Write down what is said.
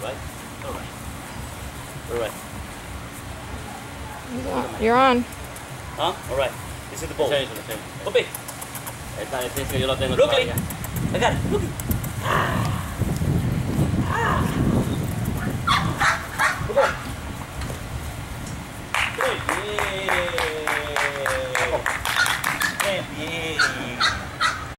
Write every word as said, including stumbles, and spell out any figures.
Alright? Alright. Alright. You're on. ¿Ah? Alright. This is the ball. Sí, sí, sí. Ope. Esta es que yo lo tengo Brooklyn. todavía. Acá, Brooklyn. Muy bien. Muy bien.